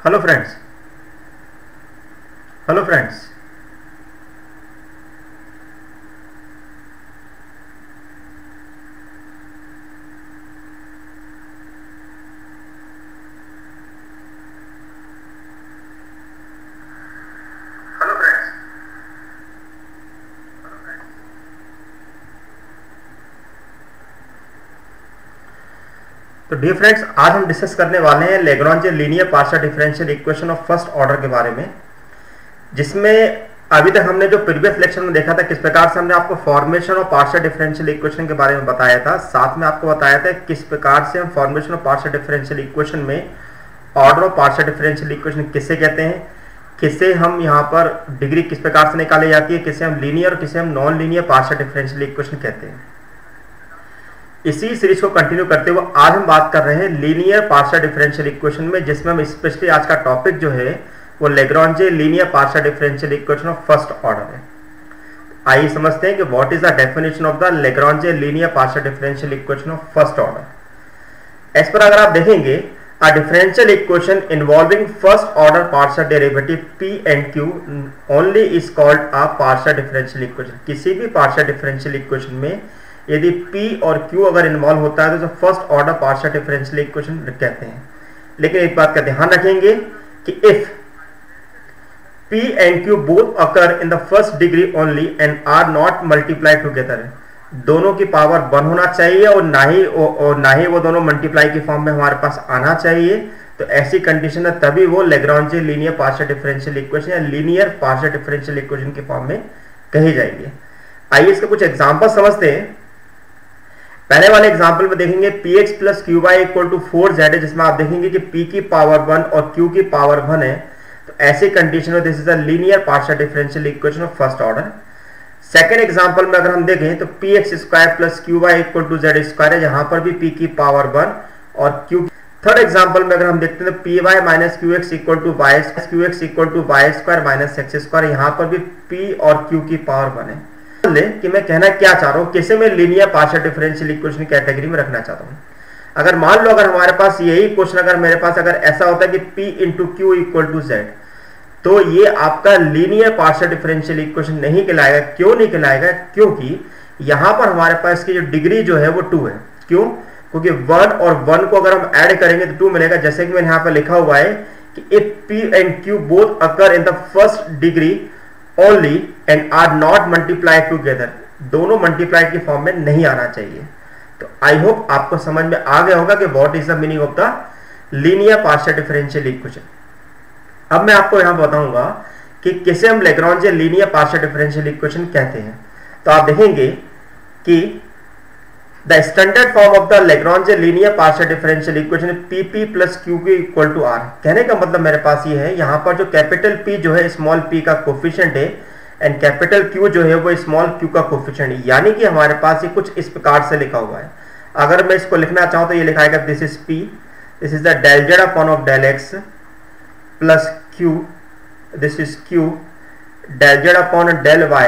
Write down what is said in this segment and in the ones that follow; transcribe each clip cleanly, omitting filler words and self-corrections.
Hello friends, hello friends. Hello friends. तो dear friends, आज हम डिस्कस करने वाले हैं Lagrange linear partial differential equation of first order के बारे में, जिसमें अभी तक हमने जो प्रीवियस लेक्चर में देखा था किस प्रकार से हमने आपको formation of partial differential equation के बारे में बताया था। साथ में आपको बताया था किस प्रकार से हम formation of partial differential equation में order of partial differential equation किसे कहते हैं, किसे हम यहाँ पर डिग्री किस प्रकार से निकाली जाती है, किसे हम लीनियर और किसे हम non linear partial differential equation कहते हैं। इसी सीरीज को कंटिन्यू करते हुए आज हम बात कर रहे हैं लीनियर पार्शियल डिफरेंशियल इक्वेशन में, जिसमें हम स्पेशली आज का टॉपिक जो है वो Lagrange linear partial differential equation of first order है। आइए समझते हैं कि what is the definition of the Lagrange linear partial differential equation of first order. As per अगर आप देखेंगे, a differential equation involving first order partial derivative p and q only is called a partial differential equation। किसी भी partial differential equation में यदि p और q अगर involve होता है तो first order partial differential equation कहते हैं। लेकिन एक बात का ध्यान रखेंगे कि if p and q both occur in the first degree only and are not multiplied together, दोनों की पावर 1 होना चाहिए और ना ही वो दोनों मल्टीप्लाई की फॉर्म में हमारे पास आना चाहिए। तो ऐसी कंडीशन है तभी वो Lagrange linear partial differential equation या लीनियर पार्शियल डिफरेंशियल इक्वेशन की फॉर्म में कही जाएगी। आइए इसके कुछ एग्जांपल समझते हैं। पहले वाले एग्जांपल में देखेंगे px plus q y equal to 4z है, जिसमें आप देखेंगे कि p की पावर 1 और q की पावर 1 है। तो ऐसी कंडीशन में this is a linear partial differential equation of first order. Second example में अगर हम देखें तो p x square plus q y equal to z square है, जहां पर भी p की पावर 1 और q। थर्ड एग्जांपल में अगर हम देखते हैं तो p y minus q x equal to y square minus x square, यहां पर भी p और q की पावर 1 है। कि मैं कहना क्या चाह रहा हूं, किसे मैं linear partial differential equation category में रखना चाहता हूं। अगर मान लो अगर हमारे पास यही क्वेश्चन अगर मेरे पास अगर ऐसा होता है कि p into q equal to z, तो ये आपका लीनियर पार्शियल डिफरेंशियल इक्वेशन नहीं कहलाएगा। क्यों नहीं कहलाएगा? क्योंकि यहां पर हमारे पास की जो डिग्री जो है वो 2 है। क्यों? क्योंकि 1 और 1 को अगर हम ऐड करेंगे तो 2 मिलेगा। जैसे कि मैंने यहां पर लिखा हुआ है कि if p and q both occur in the first degree only and are not multiplied together, दोनों मल्टीप्लाइड की फॉर्म में नहीं आना चाहिए। तो आई होप आपको समझ में आ गया होगा कि what is the meaning of the linear partial differential equation. अब मैं आपको यहां बताऊंगा कि किसे हम Lagrange linear partial differential equation कहते हैं। तो आप देखेंगे कि the standard form of the Lagrange linear partial differential equation pp plus qq equal to r। कहने का मतलब मेरे पास ये है, यहां पर जो कैपिटल P जो है स्मॉल p का कोफिशिएंट है एंड कैपिटल Q जो है वो स्मॉल q का कोफिशिएंट है। यानी कि हमारे पास ये कुछ इस प्रकार से लिखा हुआ है। अगर मैं इसको लिखना चाहूं तो ये लिखाएगा this is p, this is the del z upon of del x plus q, this is q, del z upon del y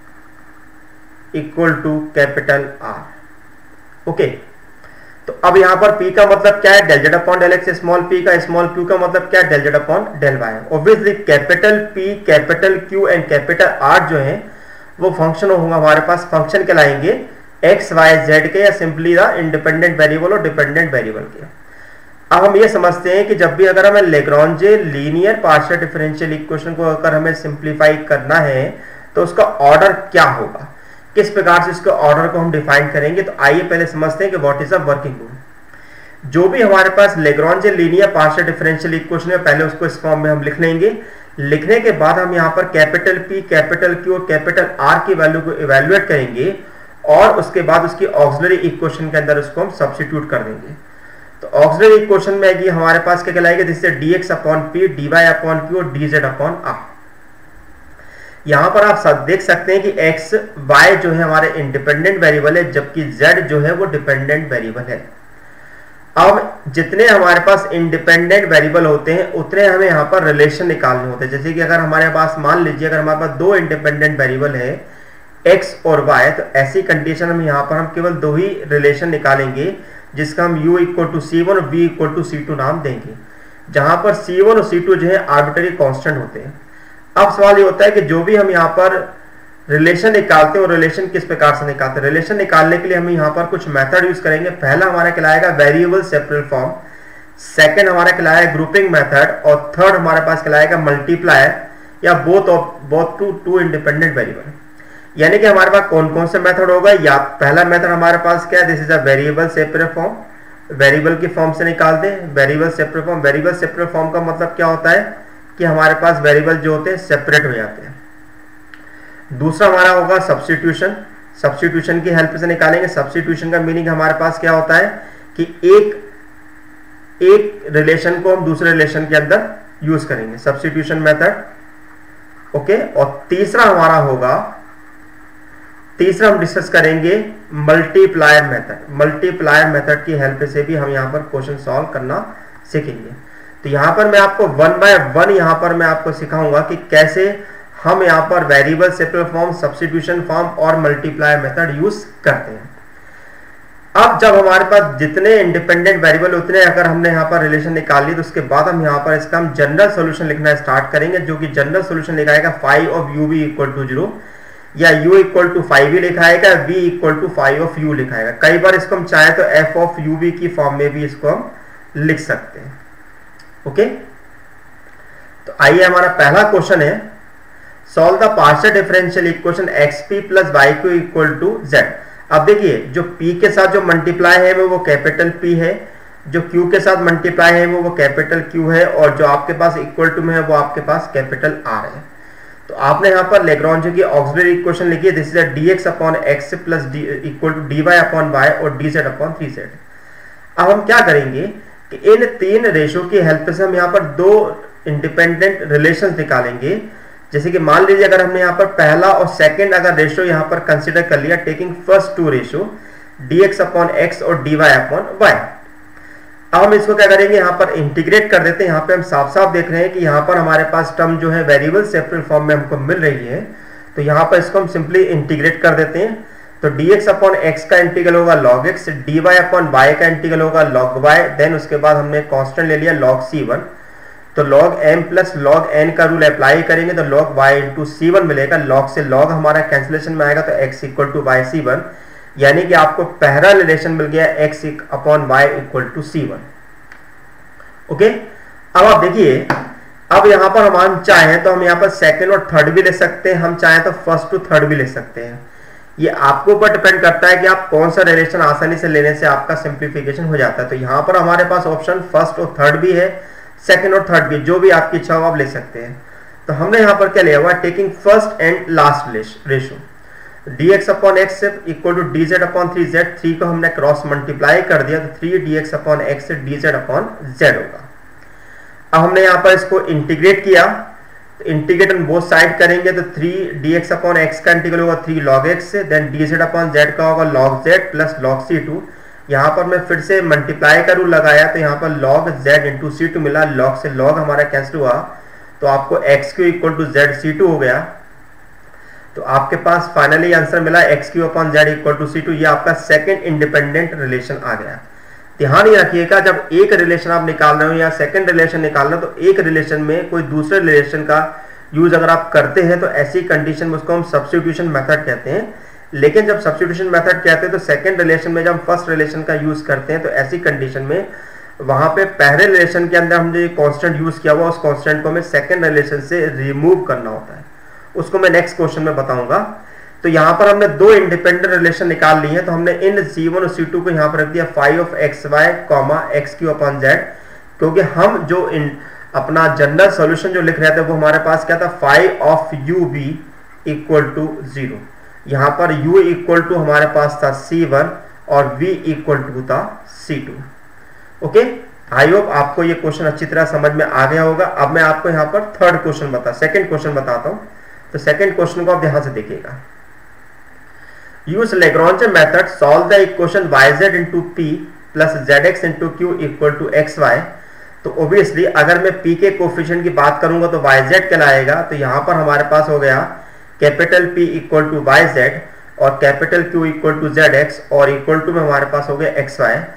equal to capital R। Okay, तो अब यहां पर p का मतलब क्या है? Del z upon del x small p का, small q का मतलब क्या है? Del z upon del y। Obviously capital p, capital q and capital R जो है वो फंक्शन होगा, हमारे पास फंक्शन कहलाएंगे x y z के या सिंपली द इंडिपेंडेंट वेरिएबल और डिपेंडेंट वेरिएबल के। अब हम ये समझते हैं कि जब भी अगर हमें Lagrange linear partial differential equation को अगर हमें सिंप्लीफाई करना है तो उसका ऑर्डर क्या होगा, किस प्रकार से इसके ऑर्डर को हम डिफाइन करेंगे। तो आइए पहले समझते हैं कि what is the working rule. जो भी हमारे पास Lagrange linear partial differential equation है, पहले उसको इस फॉर्म में हम लिख लेंगे। लिखने के बाद हम यहाँ पर कैपिटल P, कैपिटल Q और कैपिटल R की वैल्यू को इवेल्युएट करेंगे और उसके बाद उसकी ऑक्सिलरी इक्वेशन के अंदर उसको हम सब्स्टिट्यूट कर देंगे। तो ऑक्सिलरी इक्वेशन में आएगी हमारे पास क्या कहलाएगी, जिससे dx upon p, dy upon q और dz अपॉन r। यहां पर आप सब देख सकते हैं कि x y जो है हमारे इंडिपेंडेंट वेरिएबल है, जबकि z जो है वो डिपेंडेंट वेरिएबल है। अब जितने हमारे पास इंडिपेंडेंट वेरिएबल होते हैं उतने हमें यहाँ पर रिलेशन निकालने होते हैं। जैसे कि अगर हमारे पास मान लीजिए अगर हमारे पास 2 इंडिपेंडेंट वेरिएबल है x और y, तो ऐसी कंडीशन में यहाँ पर हम केवल 2 ही रिलेशन निकालेंगे, जिसका हम u इक्वल टू c1 और v इक्वल टू c2 नाम देंगे। जहां पर C1 और C2 जो है आर्बिट्ररी कांस्टेंट होते हैं। अब सवाल ये होता है कि जो भी हम यहाँ पर रिलेशन निकालते हैं और रिलेशन किस प्रकार से निकालते हैं। रिलेशन निकालने के लिए हम यहाँ पर कुछ मेथड यूज करेंगे। पहला हमारा कहलाएगा वेरिएबल सेपरेबल फॉर्म, सेकंड हमारा कहलाएगा ग्रुपिंग मेथड, और थर्ड हमारे पास कहलाएगा मल्टीप्लायर या बोथ टू इंडिपेंडेंट वेरिएबल। यानी कि हमारे पास कौन कौन से मेथड होगा। या पहला मेथड हमारे पास क्या है, this is a variable separable form, variable की फॉर्म से निकालते हैं variable separable form. Variable separable form का मतलब क्या होता है कि हमारे पास वेरिएबल जो होते हैं सेपरेट हो जाते हैं। दूसरा हमारा होगा सब्स्टिट्यूशन, सब्स्टिट्यूशन की हेल्प से निकालेंगे। सब्स्टिट्यूशन का मीनिंग हमारे पास क्या होता है कि एक रिलेशन को हम दूसरे रिलेशन के अंदर यूज करेंगे, सब्स्टिट्यूशन मेथड। ओके, और तीसरा हमारा होगा, तीसरा हम डिस्कस करेंगे मल्टीप्लायर मेथड। मल्टीप्लायर मेथड की हेल्प से भी हम यहाँ पर क्वेश्चन सॉल्व करना सीखेंगे। तो यहाँ पर मैं आपको 1 बाय 1 यहाँ पर मैं आपको सिखाऊंगा कि कैसे हम यहाँ पर variable separable form, substitution form और मल्टीप्लायर मेथड यूज करते हैं। अब जब हमारे पास जितने इंडिपेंडेंट वेरिएबल उतने अगर हमने यहाँ पर रिलेशन निकाल ली, तो उसके बाद हम यहाँ पर इसका हम जनरल सॉल्यूशन लिखना स्टार्ट करेंगे, जो कि जनरल सॉल्यूशन लिखाएगा phi of u be equal to 0 या u इक्वल टू 5 भी लिखाएगा, v equal to 5 of u लिखाएगा। कई बार इसको हम चाहे तो f ऑफ u v की फॉर्म में भी इसको हम लिख सकते हैं। ओके, तो आइए हमारा पहला क्वेश्चन है, solve the partial differential equation xp plus yq equal to z। अब देखिए, जो p के साथ जो मल्टीप्लाई है वो कैपिटल P है, जो q के साथ मल्टीप्लाई है वो कैपिटल Q है, और जो आपके पास इक्वल टू में है वो आपके पास कैपिटल R है। तो आपने यहाँ पर लेग्रांज की ऑक्सिलरी इक्वेशन लिखी है, this is a dx upon x plus equal to dy upon y और dz अपॉन 3z। अब हम क्या करेंगे कि इन तीन रेशो की हेल्प से हम यहाँ पर दो इंडिपेंडेंट रिलेशंस निकालेंगे। जैसे कि मान लीजिए अगर हमने यहाँ पर पहला और सेकंड अगर रेशो यहाँ पर कंसीडर कर लिया, taking first two ratio dx upon x और dy अपॉन y। अब हम इसको क्या करेंगे, यहाँ पर इंटीग्रेट कर देते हैं। यहाँ पे हम साफ साफ देख रहे हैं कि यहाँ पर हमारे पास टर्म जो है वेरिएबल सेपरेबल फॉर्म में हमको मिल रही है, तो यहाँ पर इसको हम सिंपली इंटीग्रेट कर देते हैं। तो dx अपॉन x का इंटीग्रल होगा log x, dy upon y का इंटीग्रल होगा log y, देन उसके बाद हमने कांस्टेंट ले लिया log c1, तो log m plus log n का रूल अप्लाई करेंगे तो log y इंटू c1 मिलेगा। log से log हमारा कैंसिलेशन में आएगा, तो x equal to y c1, यानी कि आपको पहला रिलेशन मिल गया x upon y equal to c1। Okay, अब आप देखिए, अब यहाँ पर हम चाहें तो हम यहाँ पर सेकंड और थर्ड भी ले सकते हैं, हम चाहें तो फर्स्ट टू थर्ड भी ले सकते हैं। ये आपके ऊपर डिपेंड करता है कि आप कौन सा रिलेशन आसानी से लेने से आपका सिंप्लीफिकेशन हो जाता है। तो यहाँ पर हमारे पास ऑप्शन फर्स्ट और थर्ड भी है, सेकंड और थर्ड भी, जो भी आपकी इच्छा हो आप ले सकते हैं। तो हमने यहाँ पर क्या लिया हुआ, taking first and last ratio dx upon x equal to dz upon 3z। 3 को हमने क्रॉस मल्टीप्लाई कर दिया, तो 3 dx अपॉन x से dz अपॉन z होगा। अब हमने यहाँ पर इसको इंटीग्रेट किया, तो इंटीग्रेट ऑन बोथ साइड करेंगे, तो 3 dx अपॉन x का इंटीग्रल होगा 3 log x से, देन dz अपॉन z का होगा log z plus log c2। यहाँ पर मैं फिर से मल्टीप्लाई का रूल लगाया, तो यहाँ पर log z इंटू c2 मिला, log से log हमारा कैंसिल हुआ, तो आपको x equal to z c2 हो गया। तो आपके पास फाइनली आंसर मिला x³ upon z equal to c2। ये आपका सेकंड इंडिपेंडेंट रिलेशन आ गया। ध्यान ये रखिएगा, जब एक रिलेशन आप निकाल रहे हो या सेकंड रिलेशन निकाल रहे हो, तो एक रिलेशन में कोई दूसरे रिलेशन का यूज अगर आप करते हैं तो ऐसी कंडीशन में उसको हम सब्स्टिट्यूशन मेथड कहते हैं। लेकिन जब सब्स्टिट्यूशन मेथड कहते हैं तो सेकंड रिलेशन में जब हम फर्स्ट रिलेशन का यूज करते हैं, तो ऐसी कंडीशन में वहां पे पहले रिलेशन के अंदर हमने कांस्टेंट यूज किया हुआ, उस कांस्टेंट को हमें सेकंड रिलेशन से रिमूव करना होता है। उसको मैं नेक्स्ट क्वेश्चन में बताऊंगा। तो यहाँ पर हमने दो इंडिपेंडेंट रिलेशन निकाल लिए हैं, तो हमने इन c1 और c2 को यहाँ पर रख दिया phi of xy x³ upon z, क्योंकि हम जो अपना जनरल सॉल्यूशन जो लिख रहे थे वो हमारे पास क्या था, phi of u b equal to 0। यहाँ पर u इक्वल टू हमारे पास था c1 और v इक्वल टू था c2। ओके, आई होप आपको ये क्वेश्चन अच्छी तरह समझ में आ गया होगा। अब मैं आपको यहाँ पर सेकंड क्वेश्चन बताता हूँ। तो सेकंड क्वेश्चन को आप ध्यान से देखिएगा। Use Lagrange method, solve the equation yz into p plus zx into q equal to xy। तो ओब्वियसली अगर मैं p के कोफिशिएंट की बात करूंगा तो yz कहलाएगा। तो यहाँ पर हमारे पास हो गया capital P equal to yz और capital Q equal to zx और इक्वल टू में हमारे पास हो गया xy।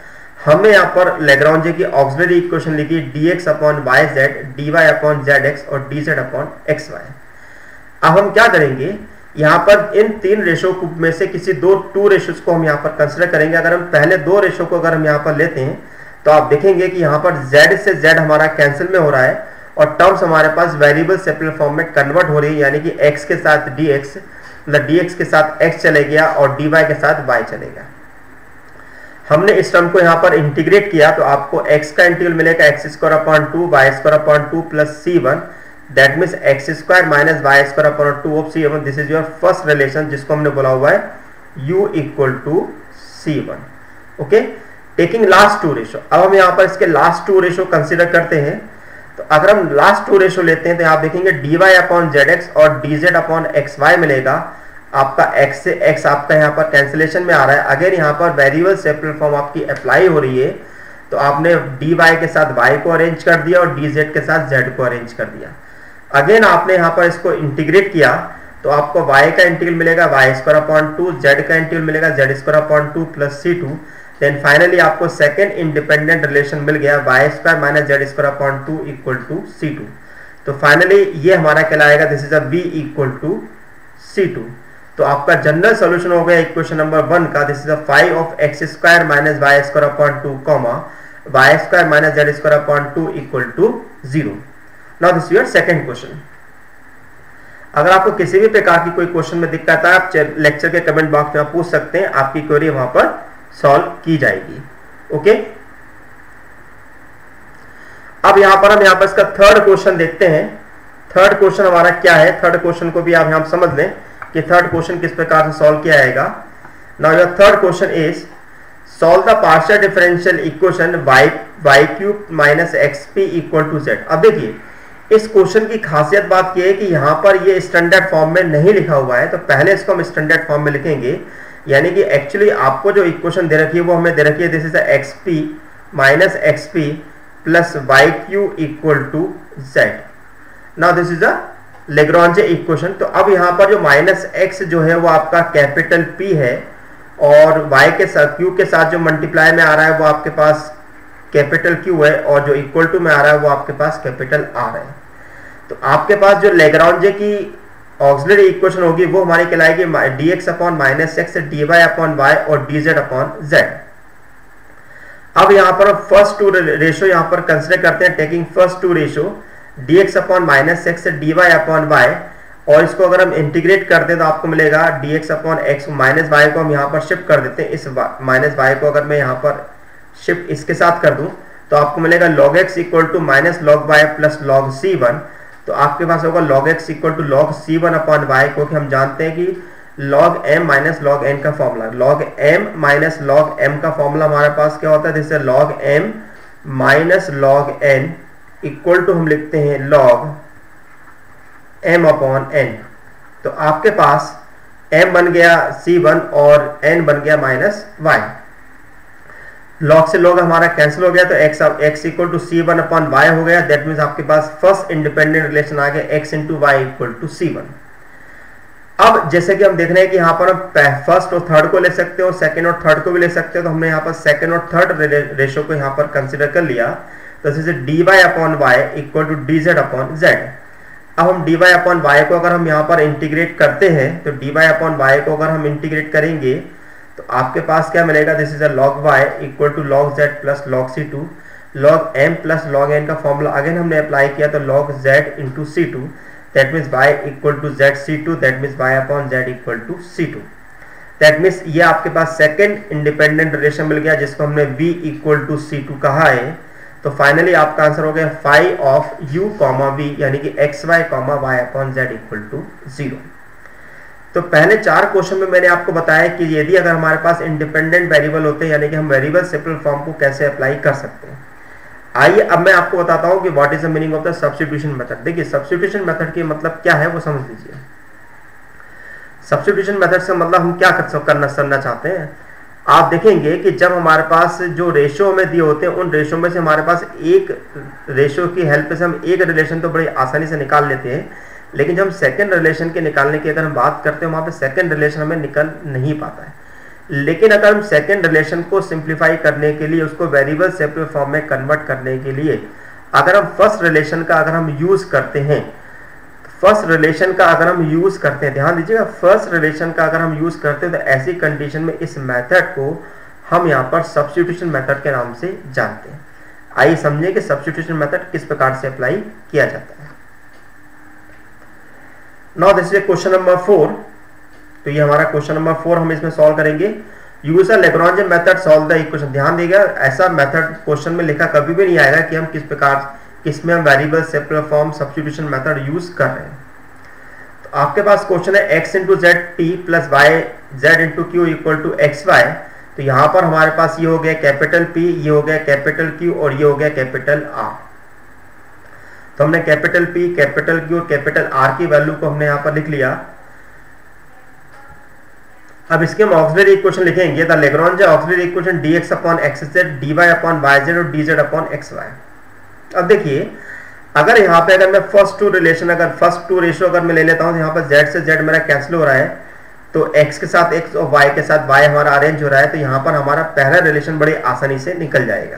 हमने यहाँ पर लेग्रांजे की ऑक्सिलरी इक्वेशन लिखी dx upon y z, dy upon z x और dz अपॉन एक्स वाई। अब हम क्या करेंगे, यहाँ पर इन तीन रेशो में से किसी टू रेशोज को हम यहाँ पर कंसिडर करेंगे। अगर हम पहले दो रेशो को अगर हम यहाँ पर लेते हैं तो आप देखेंगे कि यहाँ पर z से z हमारा कैंसिल में हो रहा है और टर्म्स हमारे पास वेरिएबल सेपरेट फॉर्म में कन्वर्ट हो रही है, यानी कि x के साथ dx, मतलब dx के साथ x चले गया और dy के साथ y चलेगा। हमने इस टर्म को यहाँ पर इंटीग्रेट किया तो आपको x का इंटीग्रल मिलेगा x square upon 2 y square upon 2 plus c1, that means x square minus y square upon 2 of c1। This is your first relation जिसको हमने बोला हुआ है u equal to c1। Okay, taking last two ratio. अब हम यहाँ पर इसके लास्ट टू रेशो कंसिडर करते हैं। तो अगर हम लास्ट टू रेशो लेते हैं तो आप देखेंगे dy अपॉन जेड एक्स और dz अपॉन एक्स वाई मिलेगा। आपका x से x आपका यहाँ पर कैंसिलेशन में आ रहा है। अगर यहाँ पर वेरिएबल सेपरेट फॉर्म आपकी अप्लाई हो रही है तो आपने dy के साथ y को अरेंज कर दिया और dz के साथ z को अरेंज कर दिया। अगेन आपने यहाँ पर इसको इंटीग्रेट किया तो आपको y का इंटीग्रल मिलेगा y स्क्वायर अपॉन 2, z का इंटीग्रल मिलेगा z square upon 2 plus c2। Then finally आपको सेकेंड इंडिपेंडेंट रिलेशन मिल गया y square minus z square upon 2 equal to c2। तो फाइनली ये हमारा कहलाएगा this is a v equal to c2। तो आपका जनरल सॉल्यूशन हो गया इक्वेशन नंबर 1 का, this is a 5 of x square minus y square upon 2 comma y square minus z square upon 2 equal to 0। Now this your second question. अगर आपको किसी भी प्रकार की कोई क्वेश्चन में दिक्कत है आप लेक्चर के कमेंट बॉक्स में पूछ सकते हैं, आपकी क्वेरी वहां पर सॉल्व की जाएगी। ओके, अब यहां पर हम इसका थर्ड क्वेश्चन देखते हैं। थर्ड क्वेश्चन हमारा क्या है, थर्ड क्वेश्चन को भी आप यहां समझ लें कि थर्ड क्वेश्चन किस प्रकार से सॉल्व किया जाएगा। Now your third question is solve the partial differential equation y cube minus x p equal to z। अब देखिए इस क्वेश्चन की खासियत बात यह है कि यहाँ पर ये स्टैंडर्ड फॉर्म में नहीं लिखा हुआ है, तो पहले इसको हम स्टैंडर्ड फॉर्म में लिखेंगे। यानी कि एक्चुअली आपको जो इक्वेशन दे रखी है वो हमें दे रखी है this is x p minus x p plus y q equal to z. Now this is a Lagrange equation. तो अब यहाँ पर जो माइनस एक्स जो है वो आपका कैपिटल P है और y के साथ q के साथ जो मल्टीप्लाई में आ रहा है वो आपके पास कैपिटल Q है और जो इक्वल टू में आ रहा है वो आपके पास कैपिटल R है। तो आपके पास जो लेग्रांजे की ऑक्सिलरी इक्वेशन होगी वो हमारी कहलाएगी dx upon minus x, dy upon y और dz अपॉन z। अब यहाँ पर फर्स्ट टू रेशो यहाँ पर कंसिडर करते हैं। Taking first two ratio dx upon minus x, dy upon y, और इसको अगर हम इंटीग्रेट करते हैं तो आपको मिलेगा dx upon x. Minus y को हम यहाँ पर शिफ्ट कर देते हैं, इस माइनस वाई को अगर मैं यहाँ पर शिफ्ट इसके साथ कर दूं तो आपको मिलेगा log x equal to minus log y plus log c1। तो आपके पास होगा log x equal to log c1 upon y, क्योंकि हम जानते हैं कि log m minus log n का formula, log m minus log m का फॉर्मूला हमारे पास क्या होता है, जैसे log m minus log n equal to हम लिखते हैं log m अपॉन n। तो आपके पास m बन गया c1 और n बन गया माइनस y। log से log हमारा कैंसिल हो गया तो x equal to c1 upon y हो गया। दैट मीन्स आपके पास फर्स्ट इंडिपेंडेंट रिलेशन आ गया x into y equal to c1। अब जैसे कि हम देख रहे हैं कि यहाँ पर हम फर्स्ट और थर्ड को ले सकते हो, सेकंड और थर्ड को भी ले सकते हो। तो हमने यहाँ पर सेकंड और थर्ड रेशो को यहाँ पर कंसिडर कर लिया। तो जैसे dy upon y equal to dz upon z। अब हम dy अपॉन वाई को अगर हम यहाँ पर इंटीग्रेट करते हैं तो dy अपॉन वाई को अगर हम इंटीग्रेट करेंगे तो आपके पास क्या मिलेगा, this is a log y equal to log z plus log c2। log m plus log n का फॉर्मूला अगेन हमने अप्लाई किया तो log z into c2, that means y equal to z c2, that means y upon z equal to c2। That means ये आपके पास second independent relation मिल गया जिसको हमने v इक्वल टू c2 कहा है। तो फाइनली आपका आंसर हो गया 5 ऑफ u कॉमा v, यानी कि xy comma y upon z equal to 0। तो पहले चार क्वेश्चन में मैंने आपको बताया कि यदि अगर हमारे पास इंडिपेंडेंट वेरिएबल होते हैं, यानी कि हम वेरिएबल सेपरेट फॉर्म को कैसे अप्लाई कर सकते हैं। आइए अब मैं आपको बताता हूं कि what is the meaning of the substitution method. देखिए सब्स्टिट्यूशन मेथड की मतलब क्या है वो समझ लीजिए। सब्स्टिट्यूशन मेथड से मतलब हम क्या करना चाहते हैं। आप देखेंगे कि जब हमारे पास जो रेशो हमें दिए होते हैं उन रेशो में से हमारे पास एक रेशो की हेल्प से हम एक रिलेशन तो बड़ी आसानी से निकाल लेते हैं, लेकिन जब हम सेकंड रिलेशन के निकालने की अगर हम बात करते हैं वहां पे सेकंड रिलेशन हमें निकल नहीं पाता है। लेकिन अगर हम सेकेंड रिलेशन को सिंप्लीफाई करने के लिए, उसको वेरिएबल सेपरेट फॉर्म में कन्वर्ट करने के लिए अगर हम फर्स्ट रिलेशन का अगर हम यूज करते हैं, फर्स्ट रिलेशन का अगर हम यूज करते हैं, ध्यान दीजिएगा, फर्स्ट रिलेशन का अगर हम यूज करते हैं तो ऐसी कंडीशन में इस मेथड को हम यहाँ पर सब्स्टिट्यूशन मेथड के नाम से जानते हैं। आइए समझिए कि सब्स्टिट्यूशन मेथड किस प्रकार से अप्लाई किया जाता है। Now this is question number 4। तो ये हमारा क्वेश्चन नंबर 4 हम इसमें सॉल्व करेंगे। Use a Lagrange method solve the equation. ध्यान देगा, ऐसा मेथड क्वेश्चन में लिखा कभी भी नहीं आएगा कि हम किस प्रकार, किसमें हम variable separate form substitution method use कर रहे हैं। तो आपके पास क्वेश्चन है x into z t plus y z into q equal to x y. तो यहां पर हमारे पास ये हो गया कैपिटल P, ये हो गया कैपिटल Q और ये हो गया कैपिटल R। तो हमने कैपिटल P, कैपिटल Q और कैपिटल R की वैल्यू को हमने यहां पर लिख लिया। अब इसके हम ऑक्सिलरी इक्वेशन लिखेंगे। The Lagrange auxiliary equation dx upon xz dy upon yz और dz अपॉन xy। अब देखिए, अगर यहाँ पे अगर मैं फर्स्ट टू रिलेशन, अगर फर्स्ट टू रेशियो अगर मैं ले लेता हूँ, तो यहाँ पर z से z मेरा कैंसिल हो रहा है, तो x के साथ x और y के साथ y हमारा अरेंज हो रहा है, तो यहाँ पर हमारा पहला रिलेशन बड़ी आसानी से निकल जाएगा।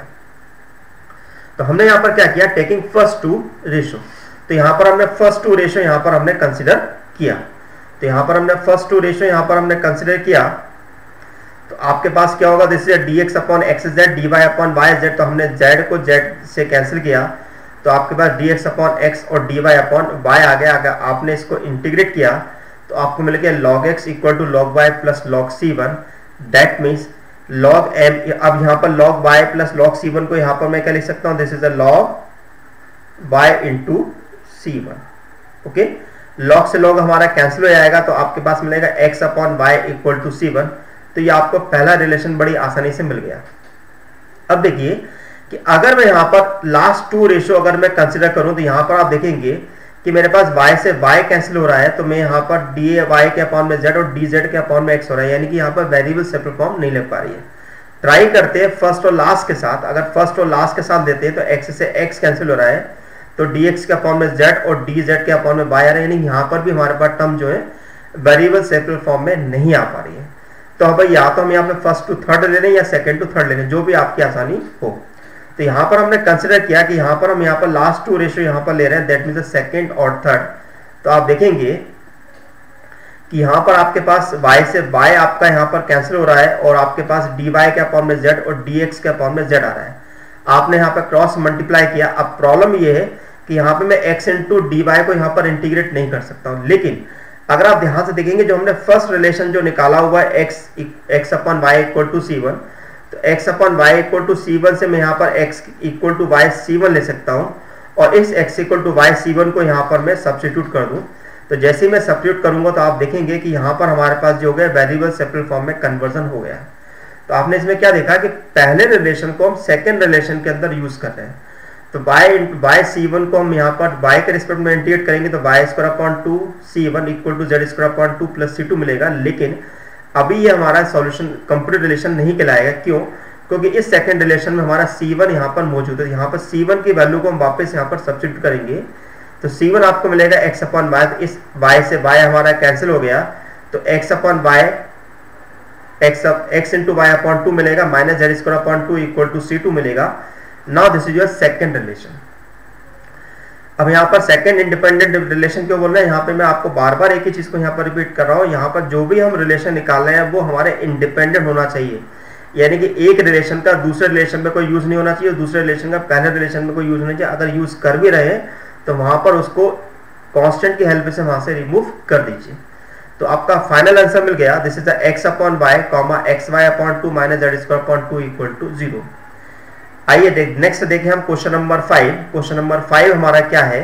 तो हमने यहाँ पर क्या किया, टेकिंग फर्स्ट टू रेशियो। तो यहाँ पर हमने फर्स्ट टू रेशियो यहाँ पर हमने कंसिडर किया। तो यहाँ पर हमने फर्स्ट टू रेशियो यहाँ पर हमने कंसिडर किया। तो आपके पास क्या होगा, this is dx upon xz dy upon yz। तो हमने z को z से कैंसिल किया, तो आपके पास dx अपॉन x और dy अपॉन y आ गया। अगर आपने इसको इंटीग्रेट किया तो आपको मिल गया log x equal to log y plus log c1। That means log m। अब यहाँ पर log y plus log c1 को यहाँ पर मैं क्या लिख सकता हूँ, this is a log y into c1। Okay, log से log हमारा कैंसिल हो जाएगा, तो आपके पास मिलेगा x upon y equal to c1। तो ये आपको पहला रिलेशन बड़ी आसानी से मिल गया। अब देखिए कि अगर मैं यहाँ पर लास्ट टू रेशियो अगर मैं कंसिडर करूं, तो यहाँ पर आप देखेंगे कि मेरे पास y से y कैंसिल हो रहा है, तो मैं यहाँ पर dy के अपॉन में z और dz के अपॉन में x हो रहा है, यानी कि यहाँ पर वेरिएबल सेपरेट फॉर्म नहीं लग पा रही है। ट्राई करते हैं फर्स्ट और लास्ट के साथ। अगर फर्स्ट और लास्ट के साथ देते हैं तो x से x कैंसिल हो रहा है, तो dx के अपॉन में z और dz के अपॉन में y आ रहा है, यानी यहाँ पर भी हमारे पास टर्म जो है वेरिएबल सेपरेट फॉर्म में नहीं आ पा रही है। तो अब या तो हम यहाँ पे फर्स्ट टू थर्ड ले लें या सेकंड टू थर्ड ले लें, जो भी आपकी आसानी हो। तो यहाँ पर हमने कंसिडर किया कि यहाँ पर हम यहाँ पर लास्ट टू रेशियो यहाँ पर ले रहे हैं, दैट मीन्स सेकंड और थर्ड। तो आप देखेंगे कि यहाँ पर आपके पास y से y आपका यहाँ पर कैंसिल हो रहा है, और आपके पास dy के अपॉन में z और dx के अपॉन में z आ रहा है। आपने यहाँ पर क्रॉस मल्टीप्लाई किया। अब प्रॉब्लम ये है कि यहाँ पे मैं x इंटू dy को यहाँ पर इंटीग्रेट नहीं कर सकता हूँ, लेकिन अगर आप ध्यान से देखेंगे जो हमने फर्स्ट रिलेशन जो निकाला हुआ है x upon y equal to c1, तो x upon y equal to c1 से मैं यहाँ पर x equal to y c1 ले सकता हूँ, और इस x equal to y c1 को यहाँ पर मैं सब्स्टिट्यूट कर दूँ। तो जैसे ही मैं सब्स्टिट्यूट करूंगा तो आप देखेंगे कि यहाँ पर हमारे पास जो हो गया वेरिएबल सेपरेट फॉर्म में कन्वर्जन हो गया है। तो आपने इसमें क्या देखा कि पहले रिलेशन को हम सेकेंड रिलेशन के अंदर यूज कर रहे हैं। तो y c1 को हम यहाँ पर y के रिस्पेक्ट में इंटीग्रेट करेंगे, तो y square upon 2 c1 equal to z square upon 2 plus c2 मिलेगा। लेकिन अभी ये हमारा सॉल्यूशन कंप्लीट रिलेशन नहीं कहलाएगा। क्यों? क्योंकि इस सेकंड रिलेशन में हमारा c1 यहाँ पर मौजूद है। यहाँ पर c1 की वैल्यू को हम वापस यहाँ पर सब्स्टिट्यूट करेंगे, तो c1 आपको मिलेगा x अपॉन y। तो इस y से y हमारा कैंसिल हो गया, तो x upon y x into y upon 2 मिलेगा, minus z square upon 2 equal to c2 मिलेगा। Now this is your second relation. अब यहाँ पर सेकंड इंडिपेंडेंट रिलेशन क्यों बोल रहे हैं, यहाँ पे मैं आपको बार बार एक ही चीज को यहाँ पर रिपीट कर रहा हूँ। यहाँ पर जो भी हम रिलेशन निकाल रहे हैं वो हमारे इंडिपेंडेंट होना चाहिए, यानी कि एक रिलेशन का दूसरे रिलेशन में कोई यूज नहीं होना चाहिए, दूसरे रिलेशन का पहले रिलेशन में कोई यूज नहीं चाहिए। अगर यूज कर भी रहे हैं तो वहां पर उसको कांस्टेंट की हेल्प से वहां से रिमूव कर दीजिए। तो आपका फाइनल आंसर मिल गया, this is the x upon y comma x y upon 2 minus z square upon 2 equal to 0। आइए नेक्स्ट देखें हम क्वेश्चन नंबर 5। क्वेश्चन नंबर 5 हमारा क्या है,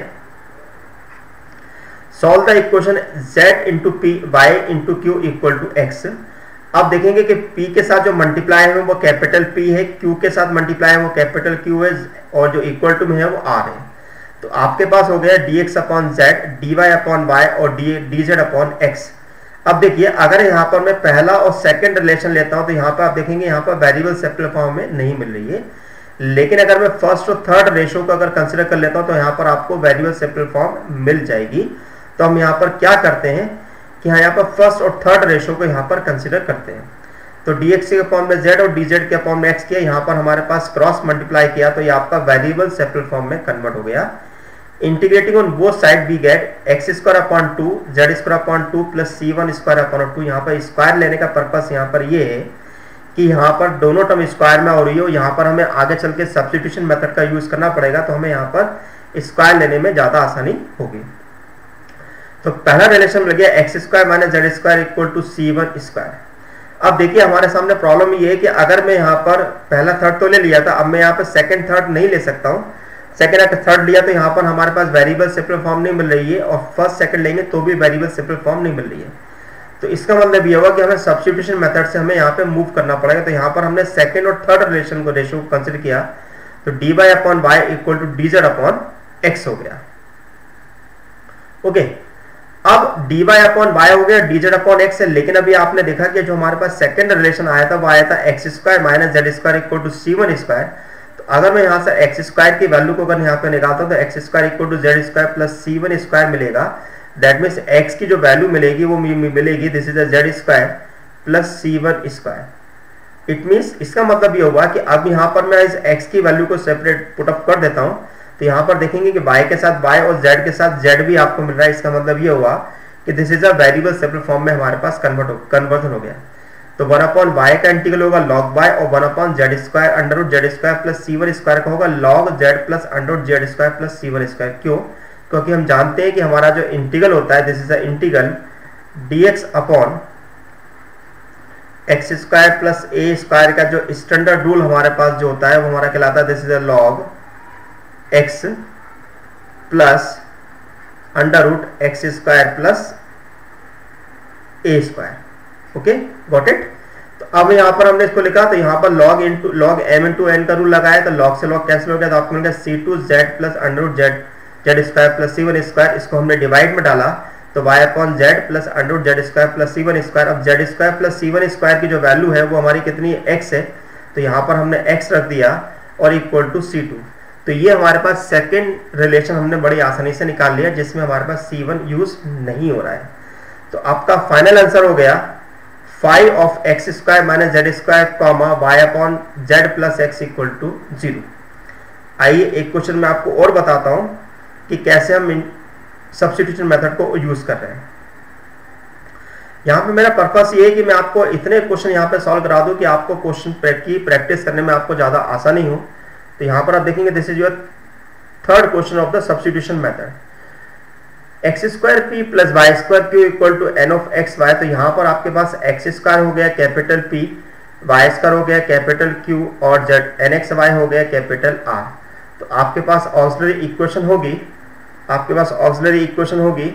solve the equation z into p y into q equal to x. अब देखेंगे कि p के साथ जो मल्टीप्लाई है वो कैपिटल P है, q के साथ मल्टीप्लाई है वो कैपिटल Q है, और जो इक्वल टू में है वो r है। तो आपके पास हो गया dx upon z, dy upon y और dz अपॉन x। अब देखिए अगर यहाँ पर मैं पहला और सेकंड रिलेशन लेता हूँ तो यहाँ पर आप देखेंगे यहाँ पर वेरिएबल सेपरेट फॉर्म में नहीं मिल रही है, लेकिन अगर मैं फर्स्ट और थर्ड रेशियो को अगर कंसिडर कर लेता हूँ तो यहाँ पर आपको वेरिएबल सेपरेट फॉर्म मिल जाएगी। तो हम यहाँ पर क्या करते हैं कि यहाँ पर फर्स्ट और थर्ड रेशियो को यहाँ पर कंसिडर करते हैं। तो dx के अपॉन में z और dz के अपॉन में x किया, यहाँ पर हमारे पास क्रॉस मल्टीप्लाई किया तो ये आपका वेरिएबल सेपरेट फॉर्म में कन्वर्ट हो गया। Integrating on both side we get x square upon 2 z square upon 2 plus c1 square upon 2। यहाँ पर स्क्वायर लेने का पर्पस यहाँ पर ये है कि यहाँ पर दोनों टर्म स्क्वायर में हो रही हो, यहाँ पर हमें आगे चल के सब्स्टिट्यूशन मेथड का यूज करना पड़ेगा, तो हमें यहाँ पर स्क्वायर लेने में ज्यादा आसानी होगी। तो पहला रिलेशन मिल गया x square minus z square equal to c1 square. अब देखिए हमारे सामने प्रॉब्लम ये है कि अगर मैं यहाँ पर पहला थर्ड तो ले लिया था, अब मैं यहाँ पर सेकंड थर्ड नहीं ले सकता हूँ। सेकंड या थर्ड लिया तो यहाँ पर हमारे पास वेरिएबल सेपरेट फॉर्म नहीं मिल रही है, और फर्स्ट सेकंड लेंगे तो भी वेरिएबल सेपरेट फॉर्म नहीं मिल रही है। तो इसका मतलब ये होगा कि हमें सब्स्टिट्यूशन मेथड से हमें यहाँ पे मूव करना पड़ेगा। तो यहाँ पर हमने सेकंड और थर्ड रिलेशन को रेशियो कंसिडर किया, तो dy upon y equal to dz upon x हो गया। ओके, अब dy अपॉन y हो गया dz अपॉन x है, लेकिन अभी आपने देखा कि जो हमारे पास सेकंड रिलेशन आया था वो आया था x square minus z square equal to c1 square. तो अगर मैं यहाँ से एक्स स्क्वायर की वैल्यू को अगर यहाँ पे निकालता हूँ तो x square equal to z square plus c1 square मिलेगा। दैट मीन्स x की जो वैल्यू मिलेगी वो मिलेगी this is z square plus c1 square. It means इसका मतलब ये होगा कि अब यहाँ पर मैं इस x की वैल्यू को सेपरेट पुट अप कर देता हूँ, तो यहाँ पर देखेंगे कि y के साथ y और z के साथ z भी आपको मिल रहा है। इसका मतलब ये हुआ कि this is a variable separate form में हमारे पास कन्वर्जन हो गया। तो 1 अपॉन y का इंटीग्रल होगा log y, और 1 upon z square under root z square plus c1 square का होगा log z plus under root z square plus c1 square. क्यों? क्योंकि हम जानते हैं कि हमारा जो इंटीग्रल होता है this is a integral dx upon x square plus a square का जो स्टैंडर्ड रूल हमारे पास जो होता है वो हमारा कहलाता है this is a log x plus under root x square plus a square. Okay, got it. तो अब यहाँ पर हमने इसको लिखा, तो यहाँ पर log m इंटू n का रूल लगाया, तो log से log कैंसिल हो गया, तो आपको मिल गया c2z plus under root z square plus c1 square. इसको हमने डिवाइड में डाला तो y upon z plus under root z square plus c1 square. अब z square plus c1 square की जो वैल्यू है वो हमारी कितनी है, x है, तो यहाँ पर हमने x रख दिया और इक्वल टू c2। तो ये हमारे पास सेकेंड रिलेशन हमने बड़ी आसानी से निकाल लिया, जिसमें हमारे पास c1 यूज नहीं हो रहा है। तो आपका फाइनल आंसर हो गया 5 of x square minus z square comma y upon z plus x equal to 0। आइए एक क्वेश्चन में आपको और बताता हूं कि कैसे हम सब्स्टिट्यूशन मेथड को यूज कर रहे हैं। यहाँ पे मेरा पर्पस ये है कि मैं आपको इतने क्वेश्चन यहाँ पे सॉल्व करा दूं कि आपको क्वेश्चन की प्रैक्टिस करने में आपको ज्यादा आसानी हो। तो यहाँ पर आप देखेंगे this is your third question of the substitution method. X square p plus y square q equal to n of x y. तो यहाँ पर आपके पास एक्स स्क्वायर हो गया कैपिटल पी, वाई स्क्वायर हो गया कैपिटल क्यू, और जेड एन एक्स वाई हो गया कैपिटल आर। तो आपके पास ऑक्सिलरी इक्वेशन होगी, आपके पास ऑक्सिलरी इक्वेशन होगी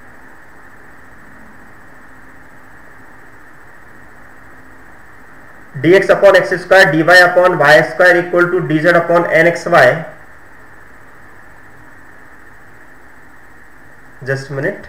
dx upon x square dy upon y square equal to dz upon n x y. Just minute.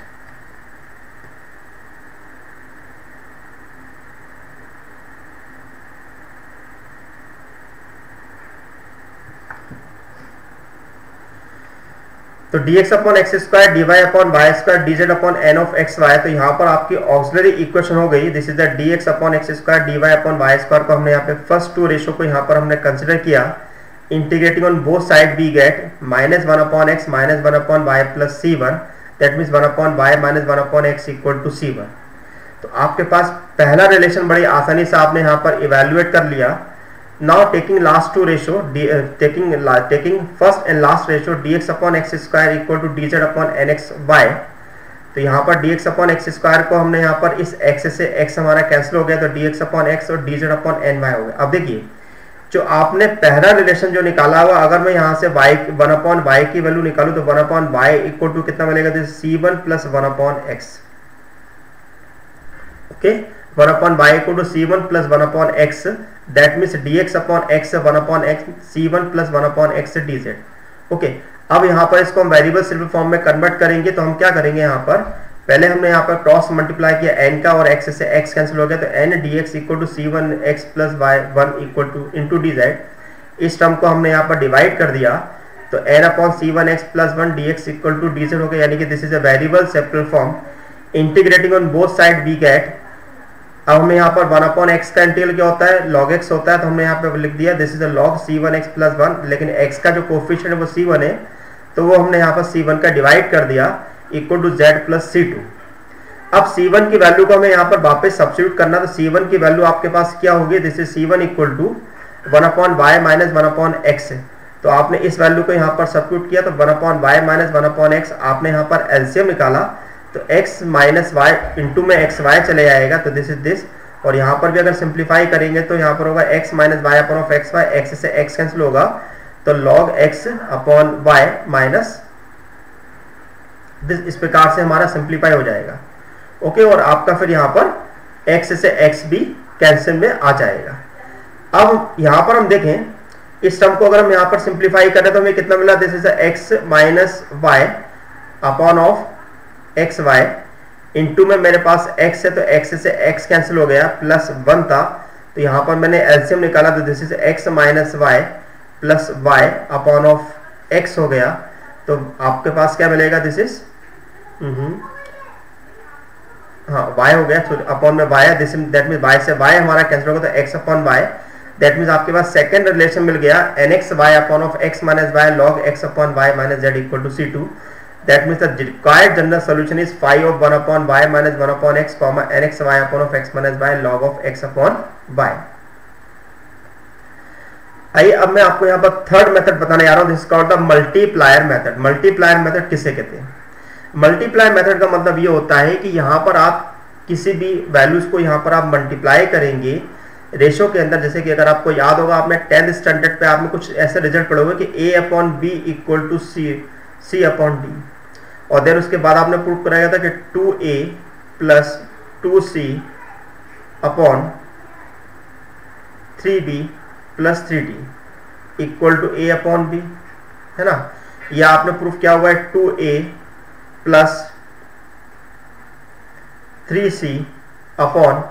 तो dx upon x square dy upon y square dz upon n of x y. तो यहाँ पर आपकी auxiliary equation हो गई this is the dx upon x square dy upon y square को हमने यहाँ पे फर्स्ट टू रेशियो को यहाँ पर हमने कंसिडर किया। Integrating on both side we get minus 1 upon x minus 1 upon y plus c1। That means 1 upon y minus 1 upon x equal to c1। तो आपके पास पहला रिलेशन बड़ी आसानी से आपने यहाँ पर इवेल्युएट कर लिया। Now taking last two ratio, taking first and last ratio dx upon x square equal to dz upon nx y। तो यहाँ पर dx upon x square को हमने यहाँ पर इस x से x हमारा कैंसिल हो गया, तो dx upon x और dz upon ny हो गया। अब देखिए जो आपने पहला रिलेशन जो निकाला हुआ, अगर मैं यहाँ से y 1 upon y की वैल्यू निकालूँ तो 1 upon y इक्वल टू कितना मिलेगा, तो c1 plus 1 upon x। Okay, 1 upon y equal to c1 plus 1 upon x, that means dx upon x 1 upon x c1 plus 1 upon x dz। Okay, अब यहाँ पर इसको हम वेरिएबल सिंपल फॉर्म में convert करेंगे। तो हम क्या करेंगे, यहाँ पर पहले हमने यहाँ पर क्रॉस मल्टीप्लाई किया n का, और x से x कैंसिल हो गया, तो n dx equal to c1 x plus y 1 equal to into dz। इस टर्म को हमने यहाँ पर डिवाइड कर दिया, तो n upon c1 x plus 1 dx equal to dz हो गया, यानी कि this is a variable separate form. Integrating on both side we get, अब हमें यहाँ पर 1/x का इंटीग्रल क्या होता है, log x होता है, तो हमने यहाँ पे लिख दिया this is log c1x plus 1, लेकिन x का जो कोफिशिएंट है वो c1 है, तो वो हमने यहाँ पर c1 का डिवाइड कर दिया equal to z plus c2। अब c1 की वैल्यू को हमें यहाँ पर वापस सब्स्टिट्यूट करना, तो c1 की वैल्यू आपके पास क्या होगी, this is c1 equal to 1/y minus 1/x है। तो आपने इस वैल्यू को यहाँ पर सब्स्टिट्यूट किया, तो 1/y माइनस 1/x आपने यहाँ पर एलसीएम निकाला, तो x माइनस वाई इंटू में एक्स वाई चले जाएगा, तो दिस इज दिस। और यहाँ पर भी अगर सिंप्लीफाई करेंगे तो यहाँ पर होगा x minus y upon of x y, x से x कैंसिल होगा, तो log x अपॉन वाई माइनस दिस, इस प्रकार से हमारा सिंप्लीफाई हो जाएगा। ओके, और आपका फिर यहाँ पर x से x भी कैंसिल में आ जाएगा। अब यहाँ पर हम देखें इस टर्म को अगर हम यहाँ पर सिंप्लीफाई करें तो हमें कितना मिला, this is x minus y upon of x y, into में मेरे पास x है तो x से x कैंसिल हो गया, प्लस 1 था, तो यहाँ पर मैंने एलसीएम निकाला, तो this is x minus y plus y upon of x हो गया, तो आपके पास क्या मिलेगा, दिस इज हाँ y हो गया, अपॉन में y है, दिस दैट मीन y से y हमारा कैंसिल होगा, तो x upon y, that means आपके पास सेकंड रिलेशन मिल गया nx y upon of x minus y log x upon y minus z equal to c2। That means the required general solution is phi of 1 upon y minus 1 upon x comma nx y upon of x minus y log of x upon y। आइए अब मैं आपको यहाँ पर third method बताने जा रहा हूँ, this is called the multiplier method. Multiplier method किसे कहते हैं? मल्टीप्लायर मेथड का मतलब ये होता है कि यहाँ पर आप किसी भी वैल्यूज को यहाँ पर आप मल्टीप्लाई करेंगे रेशो के अंदर। जैसे कि अगर आपको याद होगा, आपने 10th स्टैंडर्ड पे आपने कुछ ऐसे रिजल्ट पढ़े हुए कि a upon b equal to c upon d, और देन उसके बाद आपने प्रूव कराया था कि 2a plus 2c upon 3b plus 3d equal to a upon b, है ना। या आपने प्रूफ किया हुआ है 2a plus 3c upon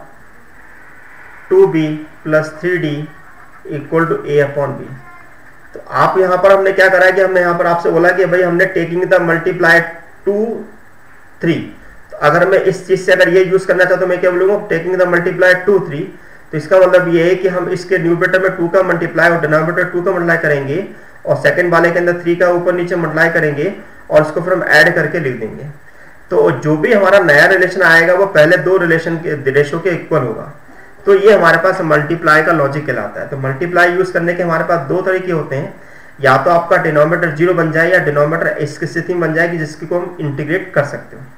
2b plus 3d equal to a upon b। तो आप यहाँ पर हमने क्या करा कि हमने यहाँ पर आपसे बोला कि भाई हमने टेकिंग द मल्टीप्लाई 2 3, तो अगर मैं इस चीज से अगर ये यूज करना चाहता तो मैं क्या बोलूंगा, टेकिंग द मल्टीप्लाई 2 3, तो इसका मतलब ये है कि हम इसके न्यूमरेटर में 2 का मल्टीप्लाई और डिनोमिनेटर 2 का मल्टीप्लाई करेंगे, और सेकंड वाले के अंदर 3 का ऊपर नीचे मल्टीप्लाई करेंगे, और इसको फिर हम ऐड करके लिख देंगे। तो जो भी हमारा नया रिलेशन आएगा वो पहले दो रिलेशन के रेशो के इक्वल होगा। तो ये हमारे पास मल्टीप्लाई का लॉजिक कहलाता है। तो मल्टीप्लाई यूज करने के हमारे पास दो तरीके होते हैं, या तो आपका डिनोमिनेटर 0 बन जाए या डिनोमिनेटर इस स्थिति में बन जाएगी जिसको हम इंटीग्रेट कर सकते हो।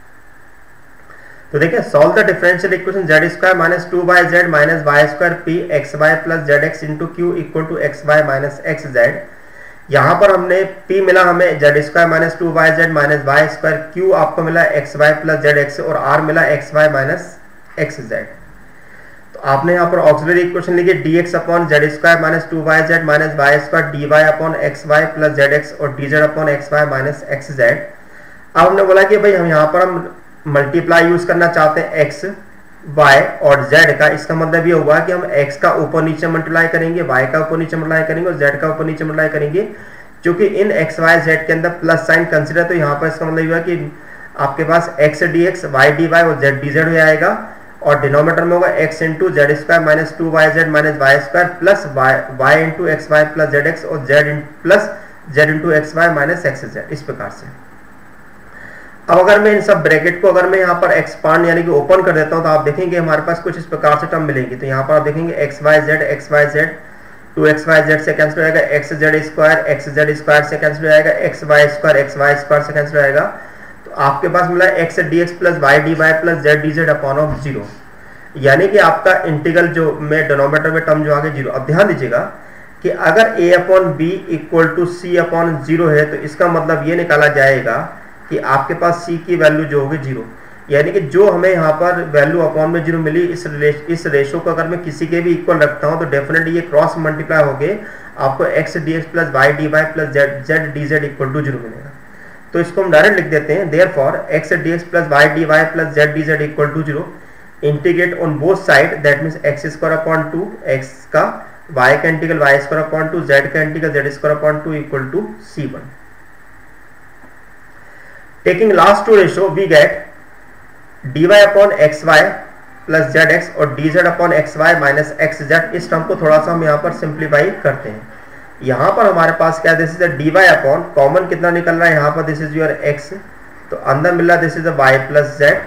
तो देखिए, solve the differential equation z square minus 2yz minus y square p x y plus z x into q equal to x y minus x z. यहाँ पर हमने p मिला हमें z square minus 2yz minus y square, q आपको मिला x y plus z x, और r मिला x y minus x z. तो आपने यहाँ पर ऑक्सिलरी इक्वेशन लिखी dx upon z square minus 2yz minus y square dy upon x y plus z x और dz upon x y minus x z. अब हमने बोला कि भाई हम यहाँ पर हम मल्टीप्लाई यूज करना चाहते हैं x y और z का। इसका मतलब ये होगा कि हम x का ऊपर नीचे मल्टीप्लाई करेंगे, y का ऊपर नीचे मल्टीप्लाई करेंगे और z का ऊपर नीचे मल्टीप्लाई करेंगे। क्योंकि इन x y z के अंदर प्लस साइन कंसीडर, तो यहाँ पर इसका मतलब ये हुआ कि आपके पास x dx y dy और z dz हो जाएगा, और डिनोमिनेटर में होगा x into z square minus 2yz minus y square plus y into x y plus z x और z into x y minus x z. इस प्रकार से अब अगर मैं इन सब ब्रैकेट को अगर मैं यहाँ पर एक्सपांड यानी कि ओपन कर देता हूँ, तो आप देखेंगे हमारे पास कुछ इस प्रकार से टर्म मिलेंगी। तो यहाँ पर आप देखेंगे एक्स वाई जेड 2xyz से कैंसिल हो जाएगा, एक्स जेड स्क्वायर से कैंसिल हो जाएगा, एक्स वाई स्क्वायर से कैंसिल हो जाएगा। तो आपके पास मिला x d x plus y d y plus z d z upon of 0, यानी कि आपका इंटीग्रल जो में डिनोमिनेटर में टर्म जो आगे 0। अब ध्यान दीजिएगा कि अगर a upon b equal to c upon 0 है, तो इसका मतलब ये निकाला जाएगा कि आपके पास c की वैल्यू जो होगी 0, यानी कि जो हमें यहाँ पर वैल्यू अपॉन में 0 मिली, इस रेशो को अगर मैं किसी के भी इक्वल रखता हूँ तो डेफिनेटली ये क्रॉस मल्टीप्लाई हो गए आपको x d x plus y d y plus z d z equal to 0 मिलेगा। तो इसको हम डायरेक्ट लिख देते हैं, therefore x d x plus y d y plus z d z equal to 0, integrate on both side, that means x square upon 2 x का, y का integral y square upon 2, z का integral z square upon 2 equal to c1। Taking last two ratio, we get dy upon xy plus z x और d z upon x y minus x z, इस term को थोड़ा सा हम यहाँ पर simplify करते हैं। यहाँ पर हमारे पास क्या, this is a d y upon, common कितना निकल रहा है यहाँ पर, दिस इज योर एक्स, तो अंदर मिल रहा है this is a y plus z,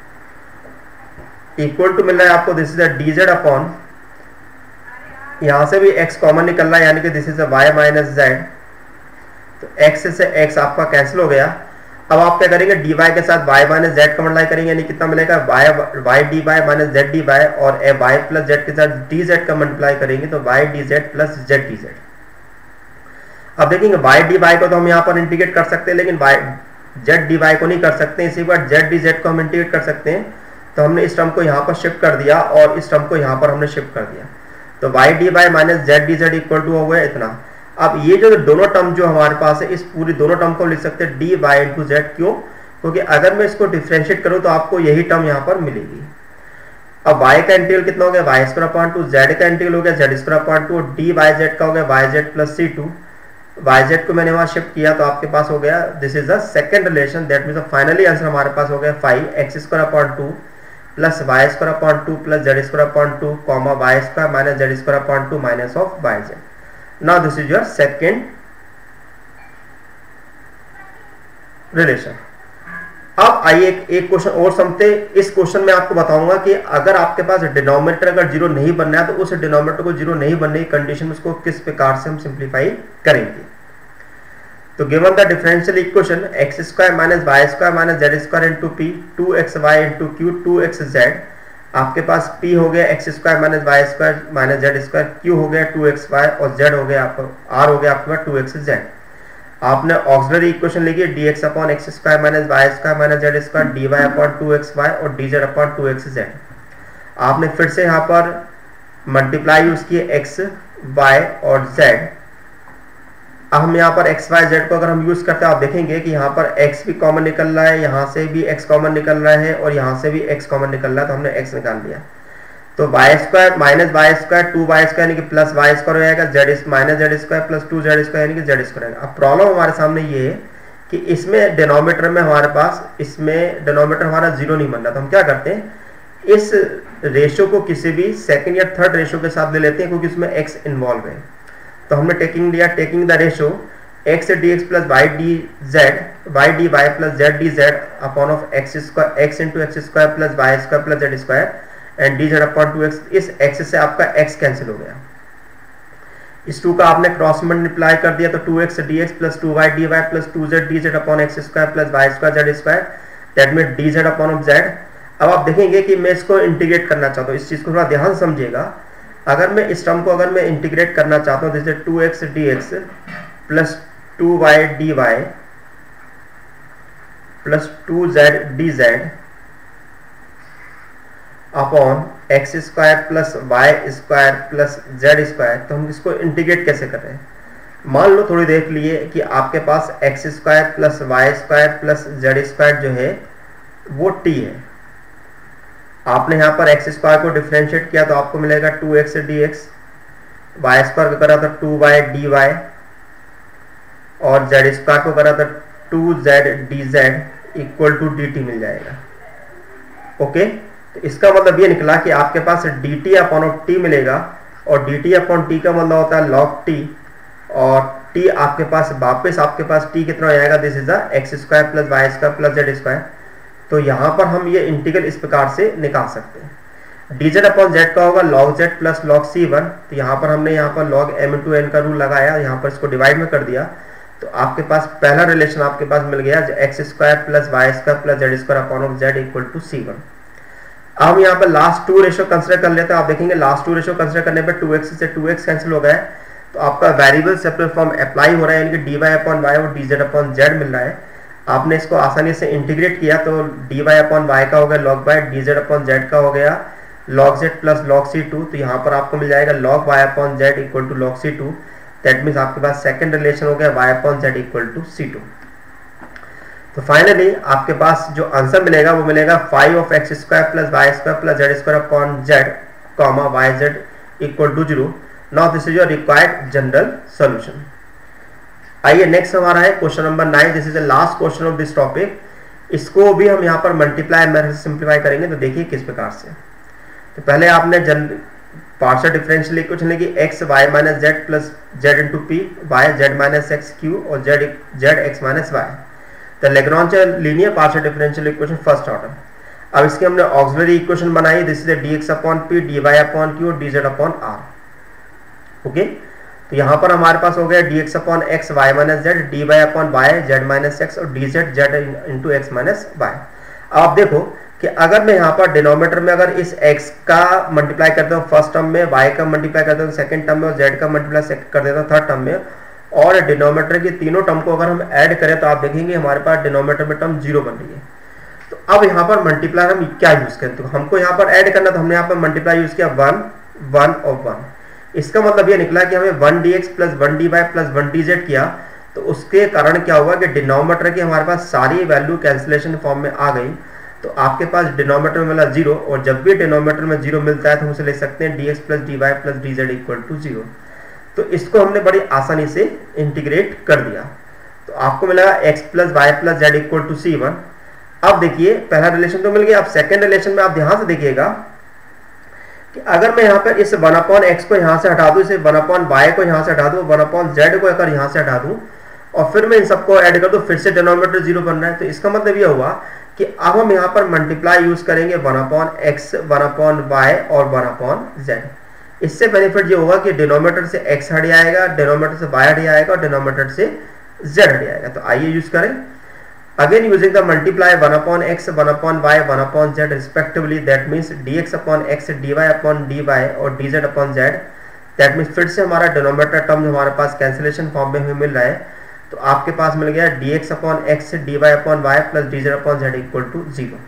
equal to मिल रहा है आपको this is a d z upon, यहाँ से भी x कॉमन निकल रहा है यानी कि this is a y minus z, तो x से x आपका कैंसिल हो गया। अब आप क्या करेंगे, dy के साथ y माइनस जेड का मल्टीप्लाई करेंगे, यानी कितना मिलेगा y dy minus z dy, और y प्लस z के साथ dz का मल्टीप्लाई करेंगे तो y dz plus z dz। अब देखेंगे y dy को तो हम यहाँ पर इंटीग्रेट कर सकते हैं, लेकिन z dy को नहीं कर सकते, इसी बार z dz को हम इंटीग्रेट कर सकते हैं। तो हमने इस टर्म को यहाँ पर शिफ्ट कर दिया और इस टर्म को यहाँ पर हमने शिफ्ट कर दिया, तो y dy minus z d z equal to हो गया इतना। अब ये जो दोनों टर्म जो हमारे पास है, इस पूरी दोनों टर्म को लिख सकते हैं डी वाई इंटू जेड, क्यों, क्योंकि अगर मैं इसको डिफ्रेंशिएट करूँ तो आपको यही टर्म यहाँ पर मिलेगी। अब y का इंटीग्रल कितना हो गया, y square upon two, z का इंटीग्रल हो गया z square upon two, d y z का हो गया y z plus c two, y z को मैंने वहाँ शिफ्ट किया तो आपके पास हो गया this is the second relation, that means finally answer हमारे पास हो गया 5x square upon two plus y square upon two plus z square upon two comma y square minus z square upon two minus of y z. Now this is your second relation. अब आइए एक question और समझते। इस question में आपको बताऊंगा कि अगर आपके पास डिनोमिनेटर अगर जीरो नहीं बनना है तो उस डिनोमिनेटर को जीरो नहीं बनने की कंडीशन में उसको किस प्रकार से हम सिंप्लीफाई करेंगे। तो given the differential equation x square minus y square minus z square into p, 2xy into q 2xz, आपके पास p हो गया x square minus y square minus z square, q हो गया 2xy और z हो गया आपका r हो गया आपके पास 2xz। आपने ऑक्सिलरी इक्वेशन लिखी dx upon x square minus y square minus z square, dy upon 2xy और dz अपॉन 2xz। आपने फिर से यहाँ पर मल्टीप्लाई यूज किए x y और z। अब हम यहाँ पर एक्स वाई जेड को अगर हम यूज करते हैं, आप देखेंगे कि यहाँ पर x भी कॉमन निकल रहा है, यहाँ से भी x कॉमन निकल रहा है और यहाँ से भी x कॉमन निकल रहा है, तो हमने x निकाल दिया। तो y square minus y square 2y square यानी कि प्लस वाई स्क्वायर हो जाएगा, z minus z square plus 2z square यानी कि जेड स्क्वायर आएगा। अब प्रॉब्लम हमारे सामने ये है कि इसमें डिनोमिनेटर में हमारे पास, इसमें डिनोमिनेटर हमारा जीरो नहीं बन रहा, तो हम क्या करते हैं, इस रेशियो को किसी भी सेकेंड या थर्ड रेशियो के साथ ले लेते हैं, क्योंकि इसमें x इन्वॉल्व है। तो हमने taking the ratio x d x plus y d z, y d y plus z d z upon of x square, x into x square plus y square plus z square and d z upon 2x। इस x से आपका x cancel हो गया, इस 2 का आपने cross multiply कर दिया, तो 2x d x plus 2y d y plus 2z d z upon x square plus y square z square, that mean d z upon of z. अब आप देखेंगे कि मैं इसको इंटीग्रेट करना चाहता हूँ, इस चीज़ को थोड़ा ध्यान से समझिएगा। अगर मैं इस टर्म को अगर मैं इंटीग्रेट करना चाहता हूँ, जैसे 2x dx प्लस 2y dy प्लस 2z dz upon x square plus y square plus z square, तो हम इसको इंटीग्रेट कैसे कर रहे हैं। मान लो थोड़ी देख लिए कि आपके पास x square plus y square plus z square जो है वो t है। आपने यहाँ पर एक्स स्क्वायर को डिफरेंशिएट किया तो आपको मिलेगा 2x dx, वाई स्क्वायर को करा तो 2y dy और जेड स्क्वायर को करा तो 2z dz equal to dt मिल जाएगा। ओके, तो इसका मतलब ये निकला कि आपके पास dt अपॉन t मिलेगा और dt अपॉन t का मतलब होता है log t, और t आपके पास वापस आपके पास t कितना हो जाएगा, this is the x square plus y square plus z square. तो यहाँ पर हम ये इंटीग्रल इस प्रकार से निकाल सकते हैं। dz अपॉन z का होगा log z plus log c1, तो यहाँ पर हमने यहाँ पर log m इंटू n का रूल लगाया, यहाँ पर इसको डिवाइड में कर दिया, तो आपके पास पहला रिलेशन आपके पास मिल गया x square plus y square plus z square upon of z equal to c1। अब हम यहाँ पर लास्ट 2 रेशियो कंसिडर कर लेते हैं। आप देखेंगे लास्ट 2 रेशियो कंसिडर करने पर 2x से 2x कैंसिल हो गया है, तो आपका वेरिएबल सेपरेट फॉर्म अप्लाई हो रहा है, यानी कि dy अपॉन y और dz अपॉन z मिल रहा है। आपने इसको आसानी से इंटीग्रेट किया तो dy अपॉन y का हो गया log y, dz upon z का हो गया log z plus log c2, तो यहाँ पर आपको मिल जाएगा log y upon z equal to log c2, that means आपके पास सेकेंड रिलेशन हो गया y upon z equal to c2। तो फाइनली आपके पास जो आंसर मिलेगा वो मिलेगा 5 of x square plus y square plus z square upon z comma y z equal to 0। Now this is your required general solution. आइए next हमारा है question number 9। This is the last question of this topic. इसको भी हम यहाँ पर multiply method से simplify करेंगे, तो देखिए किस प्रकार से। तो पहले आपने पार्शियल डिफरेंशियल इक्वेशन लिखी x y minus z plus z into p y z minus x q और जेड एक्स माइनस वाई। तो Lagrange linear partial differential equation first order. अब इसकी हमने ऑक्सिलरी इक्वेशन बनाई, this is d x upon p d y upon q d z upon r. Okay, तो यहाँ पर हमारे पास हो गया d x upon x y minus z D y upon y z minus x और d z z into x minus y. आप देखो कि अगर मैं यहाँ पर डिनोमिनेटर में अगर इस x का मल्टीप्लाई करता हूँ फर्स्ट टर्म में, y का मल्टीप्लाई करता हूँ सेकंड टर्म में और z का मल्टीप्लाई कर देता हूँ थर्ड टर्म में, और डिनोमिनेटर के तीनों टर्म को अगर हम ऐड करें तो आप देखेंगे हमारे पास डिनोमिनेटर में टर्म 0 बन रही है। तो अब यहाँ पर मल्टीप्लाई हम क्या यूज करें, तो हमको यहाँ पर ऐड करना, तो हमने यहाँ पर मल्टीप्लाई यूज किया 1 1 और 1। इसका मतलब ये निकला कि हमें 1dx plus 1dy plus 1dz किया, तो उसके कारण क्या हुआ कि डिनोमिनेटर की हमारे पास सारी वैल्यू कैंसिलेशन फॉर्म में आ गई। तो आपके पास डिनोमिनेटर में मिला 0, और जब भी डिनोमिनेटर में 0 मिलता है तो हम उसे ले सकते हैं dx plus dy plus dz equal to 0। तो इसको हमने बड़ी आसानी से इंटीग्रेट कर दिया, तो आपको मिला x plus y plus z equal to c1। अब देखिए पहला रिलेशन तो मिल गया। अब सेकेंड रिलेशन में आप ध्यान से देखिएगा कि अगर मैं यहाँ पर इस 1/x को यहाँ से हटा दूँ, इसे 1/y को यहाँ से हटा दूँ, 1/z को अगर यहाँ से हटा दूँ और फिर मैं इन सबको ऐड कर दूँ, फिर से डिनोमिनेटर 0 बन रहा है। तो इसका मतलब यह हुआ कि अब हम यहाँ पर मल्टीप्लाई यूज करेंगे 1/x 1/y और 1/z। इससे बेनिफिट ये होगा कि डिनोमिनेटर से x हट जाएगा, डिनोमिनेटर से y हट जाएगा और डिनोमिनेटर से z हट जाएगा। तो आइए यूज करें again using the multiply 1/x 1/y 1/z respectively, that means dx upon x dy upon dy और dz upon z। That means फिर से हमारा डिनोमिनेटर टर्म हमारे पास कैंसिलेशन फॉर्म में हमें मिल रहा है। तो आपके पास मिल गया dx upon x dy upon y plus dz upon z equal to 0।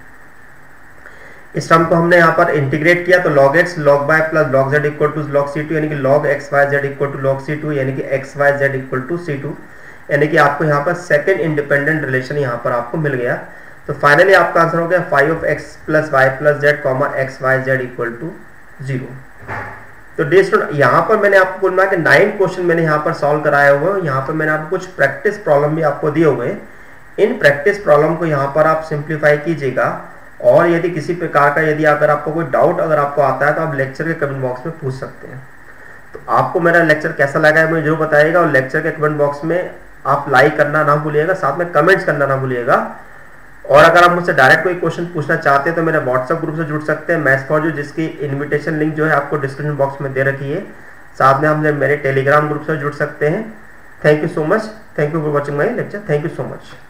इस टर्म को हमने यहाँ पर इंटीग्रेट किया, तो log x log y plus log z equal to log c2 यानी कि log x y z equal to log c2 यानी कि x y z equal to c2, यानी कि आपको यहाँ पर सेकेंड इंडिपेंडेंट रिलेशन यहाँ पर आपको मिल गया। तो फाइनली आपका आंसर हो गया 5x plus y plus z comma x y z equal to 0। तो डे स्टूडेंट यहाँ पर मैंने आपको बोलना कि 9 क्वेश्चन मैंने यहाँ पर सॉल्व कराया हुआ है। यहाँ पर मैंने आपको कुछ प्रैक्टिस प्रॉब्लम भी आपको दिए हुए हैं। इन प्रैक्टिस प्रॉब्लम को यहाँ पर आप सिंप्लीफाई कीजिएगा, और यदि किसी प्रकार का यदि अगर आपको कोई डाउट अगर आपको आता है तो आप लेक्चर के कमेंट बॉक्स में पूछ सकते हैं। तो आपको मेरा लेक्चर कैसा लगा है मुझे जरूर बताइएगा, और लेक्चर के कमेंट बॉक्स में आप लाइक करना ना भूलिएगा, साथ में कमेंट्स करना ना भूलिएगा। और अगर आप मुझसे डायरेक्ट कोई क्वेश्चन पूछना चाहते हैं तो मेरे व्हाट्सएप ग्रुप से जुड़ सकते हैं, मैथ्स फॉर यू, जिसकी इनविटेशन लिंक जो है आपको डिस्क्रिप्शन बॉक्स में दे रखी है। साथ में हम मेरे टेलीग्राम ग्रुप से जुड़ सकते हैं। Thank you so much, thank you for watching my lecture, thank you so much.